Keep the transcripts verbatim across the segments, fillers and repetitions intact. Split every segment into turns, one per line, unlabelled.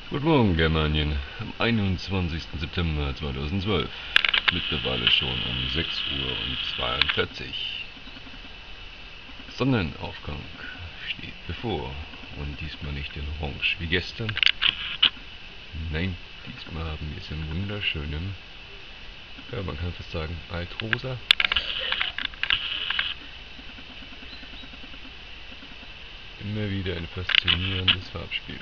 Guten Morgen, Germanien. Am einundzwanzigsten September zweitausendzwölf. Mittlerweile schon um sechs Uhr zweiundvierzig. Sonnenaufgang steht bevor. Und diesmal nicht in Orange wie gestern. Nein, diesmal haben wir es in wunderschönem, ja, man kann fast sagen, Altrosa. Immer wieder ein faszinierendes Farbspiel.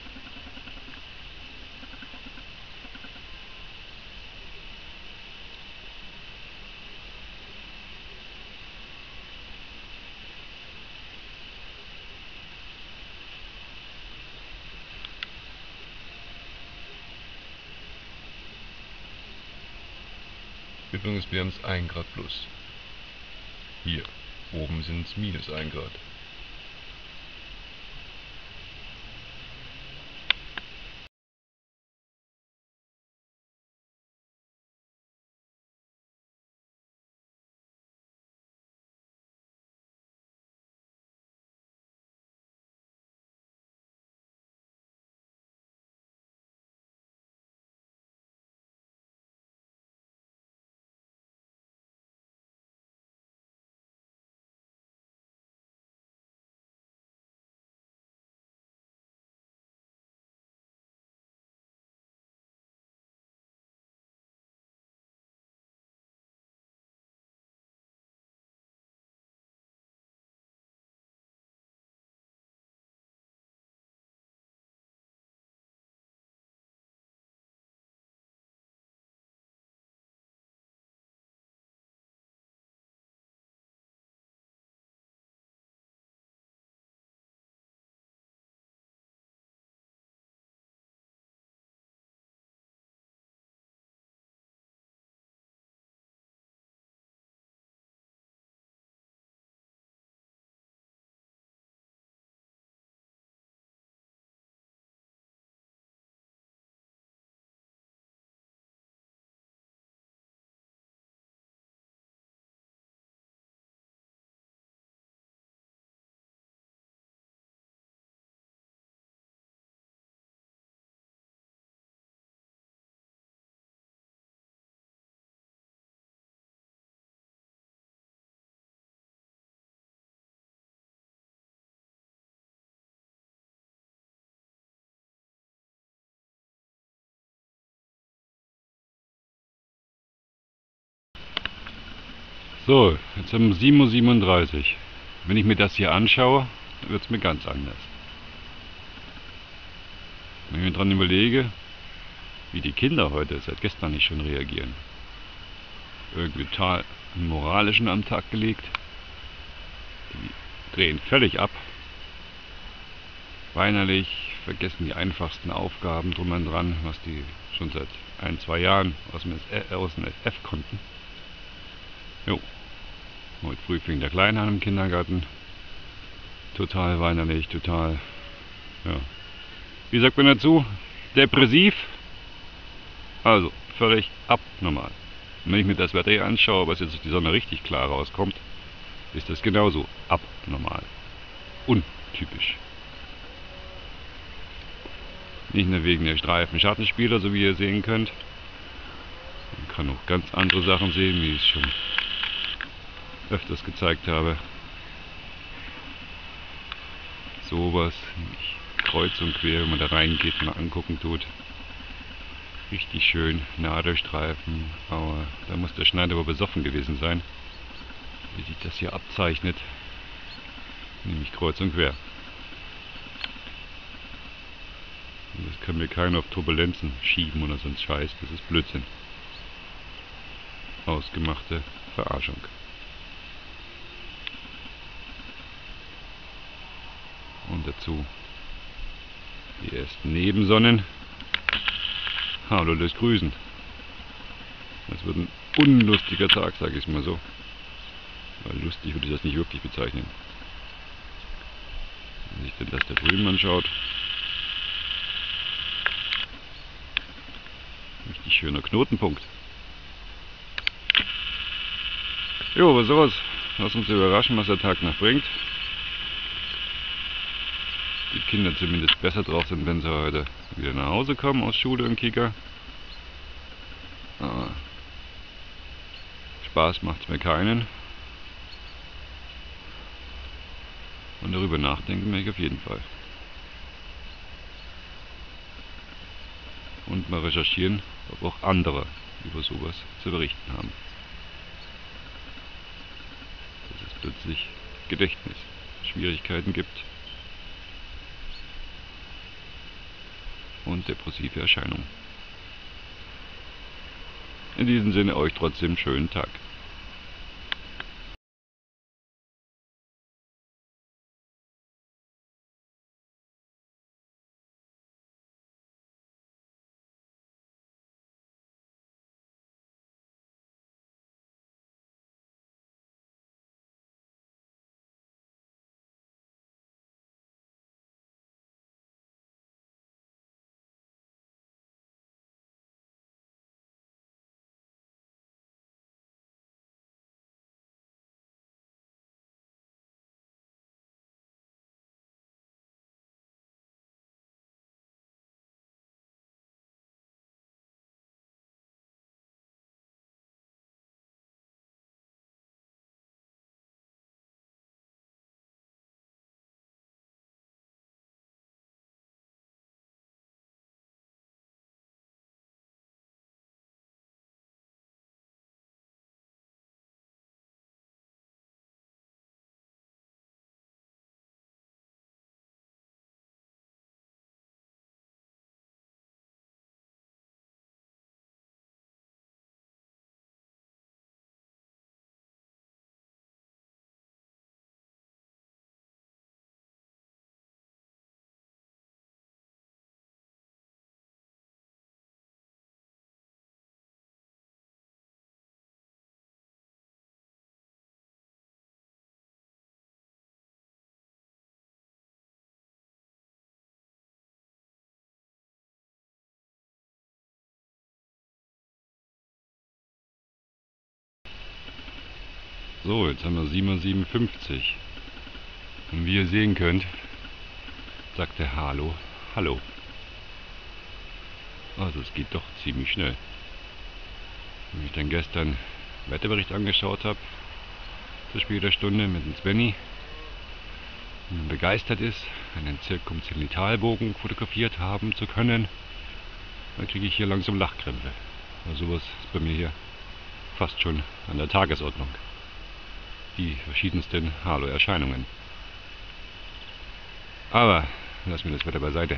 Übrigens, wir haben es ein Grad plus. Hier, oben sind es minus ein Grad. So, jetzt haben wir sieben Uhr siebenunddreißig. Wenn ich mir das hier anschaue, wird es mir ganz anders. Wenn ich mir dran überlege, wie die Kinder heute seit gestern nicht schon reagieren. Irgendwie total moralischen am Tag gelegt. Die drehen völlig ab. Weinerlich, vergessen die einfachsten Aufgaben drum und dran, was die schon seit ein, zwei Jahren aus dem, aus dem S F konnten. Jo. Heute früh fing der Kleine an im Kindergarten. Total weinerlich, total, ja. Wie sagt man dazu? Depressiv. Also, völlig abnormal. Und wenn ich mir das Wetter hier anschaue, was jetzt die Sonne richtig klar rauskommt, ist das genauso abnormal. Untypisch. Nicht nur wegen der Streifen-Schattenspieler, so wie ihr sehen könnt. Man kann auch ganz andere Sachen sehen, wie ich es schon öfters gezeigt habe. Sowas, nicht kreuz und quer, wenn man da reingeht, mal angucken tut. Richtig schön, Nadelstreifen, aber da muss der Schneider aber besoffen gewesen sein, wie sich das hier abzeichnet. Nämlich kreuz und quer. Und das können wir keiner auf Turbulenzen schieben oder sonst Scheiß, das ist Blödsinn. Ausgemachte Verarschung. Und dazu die ersten Nebensonnen. Hallo, das Grüßen. Das wird ein unlustiger Tag, sage ich mal so. Weil lustig würde ich das nicht wirklich bezeichnen. Wenn sich denn das da drüben anschaut. Richtig schöner Knotenpunkt. Jo, was sowas. Lass uns überraschen, was der Tag noch bringt. Die Kinder zumindest besser drauf sind, wenn sie heute wieder nach Hause kommen aus Schule und Kita. Aber Spaß macht es mir keinen. Und darüber nachdenken möchte ich auf jeden Fall. Und mal recherchieren, ob auch andere über sowas zu berichten haben. Dass es plötzlich Gedächtnisschwierigkeiten gibt und depressive Erscheinungen. In diesem Sinne euch trotzdem einen schönen Tag. So, jetzt haben wir sieben Uhr siebenundfünfzig. Und wie ihr sehen könnt, sagt der Hallo, Hallo. Also es geht doch ziemlich schnell. Wenn ich dann gestern Wetterbericht angeschaut habe, zu später Stunde mit dem Svenny, und man begeistert ist, einen Zirkumzennitalbogen fotografiert haben zu können, dann kriege ich hier langsam Lachkrämpfe. Also sowas ist bei mir hier fast schon an der Tagesordnung. Die verschiedensten Halo-Erscheinungen. Aber lassen wir das Wetter beiseite.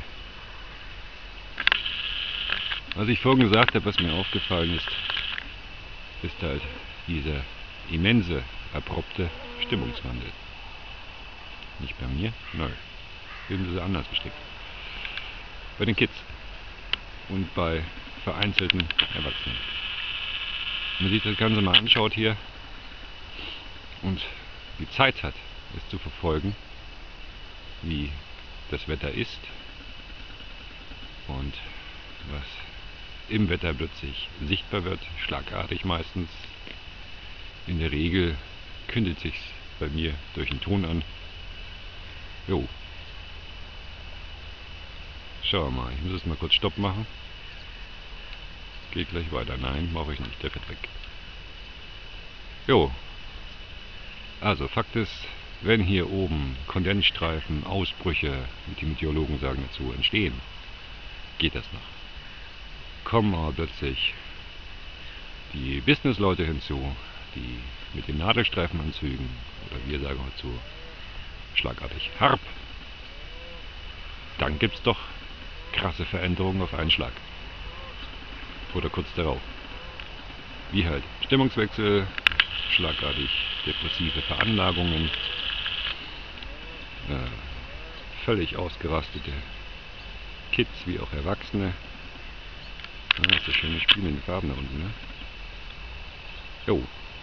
Was ich vorhin gesagt habe, was mir aufgefallen ist, ist halt dieser immense, abrupte Stimmungswandel. Nicht bei mir, nein. Sind sie anders gestrickt. Bei den Kids und bei vereinzelten Erwachsenen. Wenn man sich das Ganze mal anschaut hier und die Zeit hat, es zu verfolgen, wie das Wetter ist und was im Wetter plötzlich sichtbar wird, schlagartig meistens. In der Regel kündet sich's bei mir durch den Ton an. Jo. Schauen wir mal, ich muss jetzt mal kurz Stopp machen. Geht gleich weiter. Nein, mache ich nicht, der fährt weg. Jo. Also Fakt ist, wenn hier oben Kondensstreifen, Ausbrüche, wie die Meteorologen sagen dazu, entstehen, geht das noch. Kommen aber plötzlich die Businessleute hinzu, die mit den Nadelstreifenanzügen, oder wir sagen dazu, schlagartig Harp, dann gibt es doch krasse Veränderungen auf einen Schlag. Oder kurz darauf. Wie halt Stimmungswechsel, schlagartig depressive Veranlagungen, äh, völlig ausgerastete Kids wie auch Erwachsene. Ah, das ist das schöne Spiel in den Farben da unten, ne? Jo.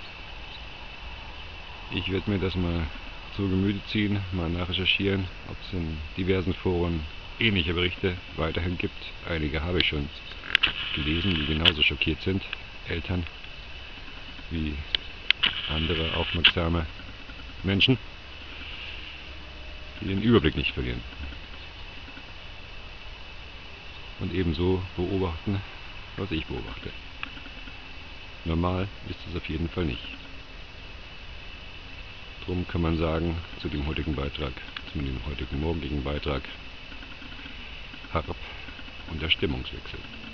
Ich werde mir das mal zu Gemüte ziehen, mal nachrecherchieren, ob es in diversen Foren ähnliche Berichte weiterhin gibt. Einige habe ich schon gelesen, die genauso schockiert sind, Eltern wie andere aufmerksame Menschen, die den Überblick nicht verlieren. und ebenso beobachten, was ich beobachte. Normal ist es auf jeden Fall nicht. Drum kann man sagen, zu dem heutigen Beitrag, zu dem heutigen morgigen Beitrag, Harp und der Stimmungswechsel.